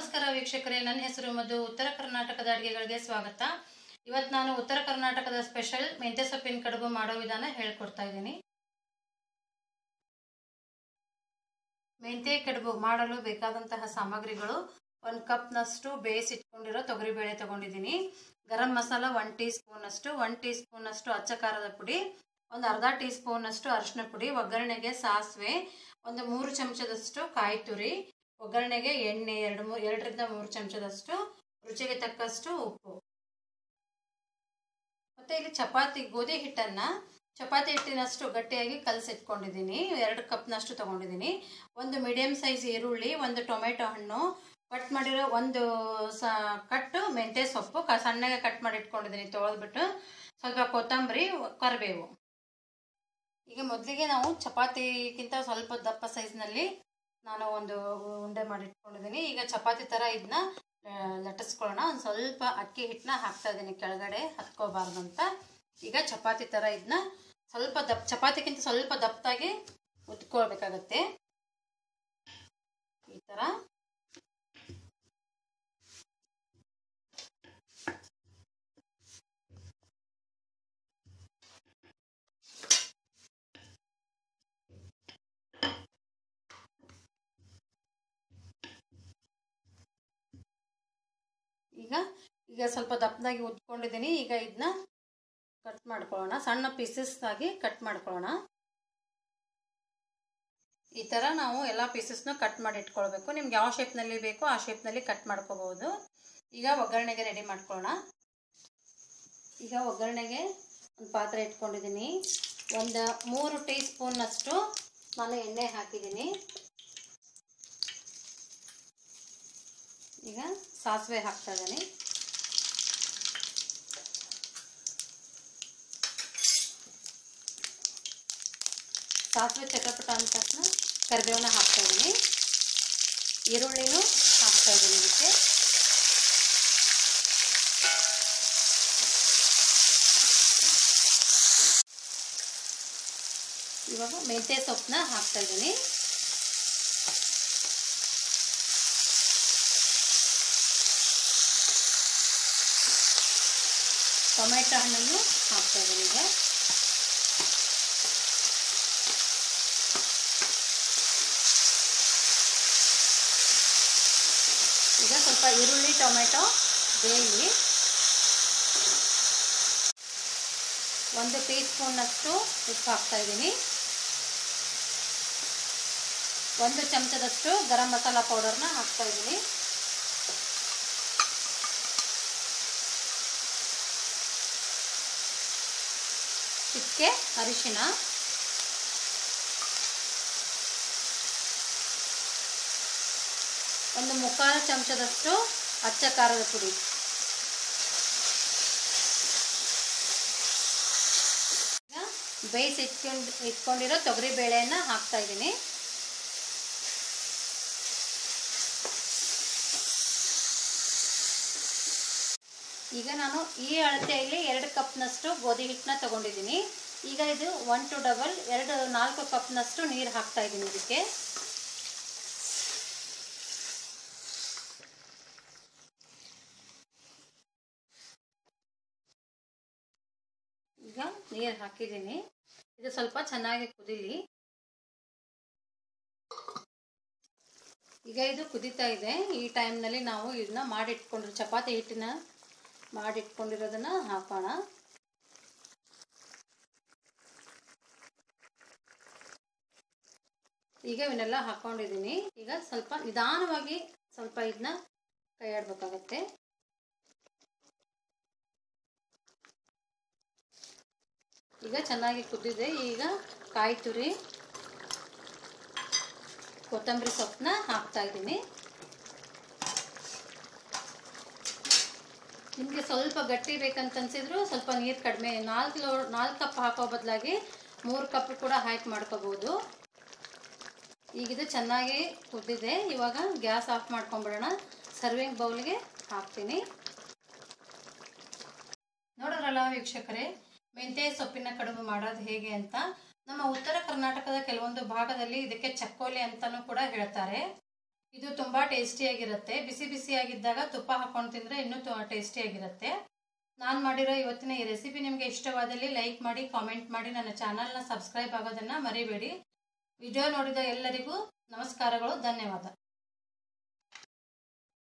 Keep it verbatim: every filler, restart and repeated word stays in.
ನಮಸ್ಕಾರ ವೀಕ್ಷಕರೇ, ನನ್ನ ಹೆಸರು ಮಧು. ಉತ್ತರ ಕರ್ನಾಟಕದ ಅಡುಗೆಗಳಿಗೆ ಸ್ವಾಗತ. ಇವತ್ತು ನಾನು ಉತ್ತರ ಕರ್ನಾಟಕದ ಸ್ಪೆಷಲ್ ಮೆಂತ್ಯ ಸೊಪ್ಪಿನ ಕಡುಬು ಮಾಡೋ ವಿಧಾನ ಹೇಳ್ಕೊಡ್ತಾ ಇದ್ದೀನಿ. ಮೆಂತ್ಯ ಕಡುಬು ಮಾಡಲು ಬೇಕಾದಂತಹ ಸಾಮಗ್ರಿಗಳು: ಒಂದು ಕಪ್ನಷ್ಟು ಬೇಯಿಸಿಟ್ಕೊಂಡಿರೋ ತೊಗರಿಬೇಳೆ ತಗೊಂಡಿದ್ದೀನಿ, ಗರಂ ಮಸಾಲ ಒನ್ ಟೀ ಸ್ಪೂನಷ್ಟು, ಒನ್ ಟೀ ಸ್ಪೂನಷ್ಟು ಅಚ್ಚ ಖಾರದ ಪುಡಿ, ಒಂದು ಅರ್ಧ ಟೀ ಸ್ಪೂನಷ್ಟು ಅರಿಶಿನ ಪುಡಿ, ಒಗ್ಗರಣೆಗೆ ಸಾಸಿವೆ, ಒಂದು ಮೂರು ಚಮಚದಷ್ಟು ಕಾಯಿ ತುರಿ, ಒಗ್ಗರಣೆಗೆ ಎಣ್ಣೆ ಎರಡು ಮೂರು ಎರಡರಿಂದ ಮೂರು ಚಮಚದಷ್ಟು, ರುಚಿಗೆ ತಕ್ಕಷ್ಟು ಉಪ್ಪು. ಮತ್ತೆ ಇಲ್ಲಿ ಚಪಾತಿ ಗೋಧಿ ಹಿಟ್ಟನ್ನು ಚಪಾತಿ ಹಿಟ್ಟಿನಷ್ಟು ಗಟ್ಟಿಯಾಗಿ ಕಲಸಿಟ್ಕೊಂಡಿದ್ದೀನಿ. ಎರಡು ಕಪ್ನಷ್ಟು ತಗೊಂಡಿದ್ದೀನಿ. ಒಂದು ಮೀಡಿಯಂ ಸೈಜ್ ಈರುಳ್ಳಿ, ಒಂದು ಟೊಮೆಟೊ ಹಣ್ಣು, ಕಟ್ ಮಾಡಿರೋ ಒಂದು ಸ ಕಟ್ಟು ಮೆಂತ್ಯ ಸೊಪ್ಪು ಕ ಸಣ್ಣಗೆ ಕಟ್ ಮಾಡಿ ಇಟ್ಕೊಂಡಿದ್ದೀನಿ ತೊಳೆದ್ಬಿಟ್ಟು, ಸ್ವಲ್ಪ ಕೊತ್ತಂಬರಿ, ಕರಿಬೇವು. ಈಗ ಮೊದಲಿಗೆ ನಾವು ಚಪಾತಿಗಿಂತ ಸ್ವಲ್ಪ ದಪ್ಪ ಸೈಜ್ನಲ್ಲಿ ನಾನು ಒಂದು ಉಂಡೆ ಮಾಡಿ ಇಟ್ಕೊಂಡಿದ್ದೀನಿ. ಈಗ ಚಪಾತಿ ಥರ ಇದನ್ನ ಲಟ್ಟಿಸ್ಕೊಳ್ಳೋಣ. ಒಂದು ಸ್ವಲ್ಪ ಅಕ್ಕಿ ಹಿಟ್ಟನ್ನ ಹಾಕ್ತಾ ಇದ್ದೀನಿ ಕೆಳಗಡೆ ಹತ್ಕೋಬಾರ್ದಂತ. ಈಗ ಚಪಾತಿ ಥರ ಇದನ್ನ ಸ್ವಲ್ಪ ದಪ್ಪ ಚಪಾತಿಗಿಂತ ಸ್ವಲ್ಪ ದಪ್ಪದಾಗಿ ಉತ್ಕೊಳ್ಬೇಕಾಗತ್ತೆ. ಈ ಥರ ಈಗ ಈಗ ಸ್ವಲ್ಪ ದಪ್ಪದಾಗಿ ಉದ್ಕೊಂಡಿದ್ದೀನಿ. ಈಗ ಇದನ್ನ ಕಟ್ ಮಾಡ್ಕೊಳ್ಳೋಣ. ಸಣ್ಣ ಪೀಸಸ್ ಆಗಿ ಕಟ್ ಮಾಡ್ಕೊಳ್ಳೋಣ. ಈ ಥರ ನಾವು ಎಲ್ಲ ಪೀಸಸ್ನು ಕಟ್ ಮಾಡಿ ಇಟ್ಕೊಳ್ಬೇಕು. ನಿಮ್ಗೆ ಯಾವ ಶೇಪ್ನಲ್ಲಿ ಬೇಕೋ ಆ ಶೇಪ್ನಲ್ಲಿ ಕಟ್ ಮಾಡ್ಕೋಬಹುದು. ಈಗ ಒಗ್ಗರಣೆಗೆ ರೆಡಿ ಮಾಡ್ಕೊಳ್ಳೋಣ. ಈಗ ಒಗ್ಗರಣೆಗೆ ಒಂದು ಪಾತ್ರೆ ಇಟ್ಕೊಂಡಿದ್ದೀನಿ. ಒಂದು ಮೂರು ಟೀ ಸ್ಪೂನ್ನಷ್ಟು ನಾನು ಎಣ್ಣೆ ಹಾಕಿದ್ದೀನಿ. ಈಗ ಸಾಸಿವೆ ಹಾಕ್ತಾ ಇದ್ದೀನಿ. ಸಾಸಿವೆ ಚಟಪಟ ಅಂದ ತಕ್ಷಣ ಕರಿಬೇವನ್ನ ಹಾಕ್ತಾ ಇದ್ದೀನಿ. ಈರುಳ್ಳಿನೂ ಹಾಕ್ತಾ ಇದ್ದೀನಿ ಇದಕ್ಕೆ. ಇವಾಗ ಮೆಂತ್ಯ ಸೊಪ್ಪನ್ನ ಹಾಕ್ತಾ ಇದ್ದೀನಿ. ಟೊಮೆಟೊ ಹಣ್ಣನ್ನು ಹಾಕ್ತಾ ಇದ್ದೀನಿ. ಈಗ ಈಗ ಸ್ವಲ್ಪ ಈರುಳ್ಳಿ ಟೊಮೆಟೊ ಬೇಯಿ. ಒಂದು ಟೀ ಸ್ಪೂನ್ನಷ್ಟು ಉಪ್ಪು ಹಾಕ್ತಾ ಇದ್ದೀನಿ. ಒಂದು ಚಮಚದಷ್ಟು ಗರಂ ಮಸಾಲ ಪೌಡರ್ನ ಹಾಕ್ತಾ ಇದ್ದೀನಿ. ಚಿಟಿಕೆ ಅರಿಶಿನ, ಒಂದು ಮುಕ್ಕಾಲು ಚಮಚದಷ್ಟು ಅಚ್ಚ ಖಾರದ ಪುಡಿ, ಬೇಯಿಸಿ ಇಟ್ಕೊಂಡು ಇಟ್ಕೊಂಡಿರೋ ತೊಗರಿ ಬೇಳೆಯನ್ನು ಹಾಕ್ತಾ ಇದ್ದೀನಿ. ಈಗ ನಾನು ಈ ಅಳತೆಯಲ್ಲಿ ಎರಡು ಕಪ್ನಷ್ಟು ಗೋಧಿ ಹಿಟ್ಟನ್ನ ತಗೊಂಡಿದ್ದೀನಿ. ಈಗ ಇದು ಒನ್ ಟು ಡಬಲ್ ಎರಡು ನಾಲ್ಕು ಕಪ್ನಷ್ಟು ನೀರು ಹಾಕ್ತಾ ಇದ್ದೀನಿ ಇದಕ್ಕೆ. ಈಗ ನೀರು ಹಾಕಿದ್ದೀನಿ. ಇದು ಸ್ವಲ್ಪ ಚೆನ್ನಾಗಿ ಕುದೀಲಿ. ಈಗ ಇದು ಕುದೀತಾ ಇದೆ. ಈ ಟೈಮ್ನಲ್ಲಿ ನಾವು ಇದನ್ನ ಮಾಡಿಟ್ಕೊಂಡಿರೋ ಚಪಾತಿ ಹಿಟ್ಟಿನ ಮಾಡಿಟ್ಕೊಂಡಿರೋದನ್ನ ಹಾಕೋಣ. ಈಗ ಇವನ್ನೆಲ್ಲ ಹಾಕೊಂಡಿದ್ದೀನಿ. ಈಗ ಸ್ವಲ್ಪ ನಿಧಾನವಾಗಿ ಸ್ವಲ್ಪ ಇದನ್ನ ಕೈ ಆಡಬೇಕಾಗತ್ತೆ. ಈಗ ಚೆನ್ನಾಗಿ ಕುದ್ದಿದೆ. ಈಗ ಕಾಯಿ ತುರಿ, ಕೊತ್ತಂಬರಿ ಸೊಪ್ಪನ್ನ ಹಾಕ್ತಾ ಇದ್ದೀನಿ. ನಿಮಗೆ ಸ್ವಲ್ಪ ಗಟ್ಟಿ ಬೇಕಂತ ಅನ್ಸಿದ್ರು ಸ್ವಲ್ಪ ನೀರು ಕಡಿಮೆ, ನಾಲ್ಕು ಲೋ ನಾಲ್ಕು ಕಪ್ ಹಾಕೋ ಬದಲಾಗಿ ಮೂರು ಕಪ್ ಕೂಡ ಹಾಕಿ ಮಾಡ್ಕೋಬೋದು. ಈಗಿದು ಚೆನ್ನಾಗಿ ಕುದ್ದಿದೆ. ಇವಾಗ ಗ್ಯಾಸ್ ಆಫ್ ಮಾಡ್ಕೊಂಡ್ಬಿಡೋಣ. ಸರ್ವಿಂಗ್ ಬೌಲ್ಗೆ ಹಾಕ್ತೀನಿ. ನೋಡಿದ್ರಲ್ಲ ವೀಕ್ಷಕರೇ, ಮೆಂತ್ಯ ಸೊಪ್ಪಿನ ಕಡುಬು ಮಾಡೋದು ಹೇಗೆ ಅಂತ. ನಮ್ಮ ಉತ್ತರ ಕರ್ನಾಟಕದ ಕೆಲವೊಂದು ಭಾಗದಲ್ಲಿ ಇದಕ್ಕೆ ಚಕ್ಕೋಲಿ ಅಂತಾನೂ ಕೂಡ ಹೇಳ್ತಾರೆ. ಇದು ತುಂಬ ಟೇಸ್ಟಿಯಾಗಿರುತ್ತೆ. ಬಿಸಿ ಬಿಸಿಯಾಗಿದ್ದಾಗ ತುಪ್ಪ ಹಾಕೊಂಡು ತಿಂದರೆ ಇನ್ನೂ ಟೇಸ್ಟಿಯಾಗಿರುತ್ತೆ. ನಾನು ಮಾಡಿರೋ ಇವತ್ತಿನ ಈ ರೆಸಿಪಿ ನಿಮಗೆ ಇಷ್ಟವಾದಲ್ಲಿ ಲೈಕ್ ಮಾಡಿ, ಕಾಮೆಂಟ್ ಮಾಡಿ, ನನ್ನ ಚಾನಲ್ನ ಸಬ್ಸ್ಕ್ರೈಬ್ ಆಗೋದನ್ನು ಮರಿಬೇಡಿ. ವಿಡಿಯೋ ನೋಡಿದ ಎಲ್ಲರಿಗೂ ನಮಸ್ಕಾರಗಳು, ಧನ್ಯವಾದ.